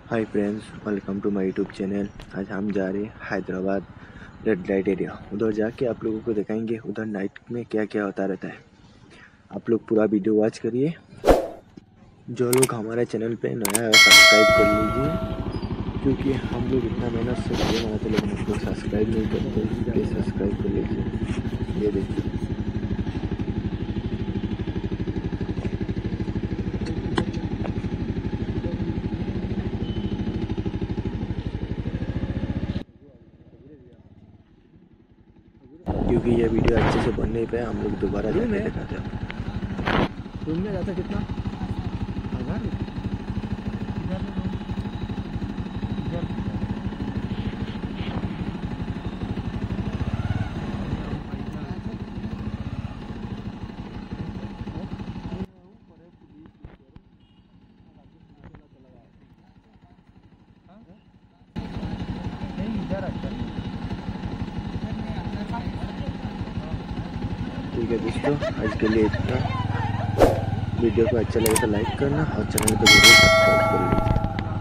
Hi friends, welcome to my YouTube channel. आज हम जा रहे हैं हैदराबाद रेड लाइट एरिया। उधर जाके आप लोगों को दिखाएंगे उधर नाइट में क्या क्या होता रहता है। आप लोग पूरा वीडियो वॉच करिए। जो लोग हमारे चैनल पे नया है सब्सक्राइब कर लीजिए, क्योंकि हम लोग इतना मेहनत से वीडियो बनाते लेकिन आप लोग सब्सक्राइब नहीं करते। प्लीज़ सब्सक्राइब कर लीजिए। ये देखिए, क्योंकि ये वीडियो अच्छे से बन नहीं पाया, हम लोग दोबारा जाके दिखाते हैं। घूमने जाता कितना 1000 ठीक है दोस्तों, आज के लिए इतना। वीडियो को अच्छा लगे तो लाइक करना और चैनल को जरूर सब्सक्राइब कर लीजिए।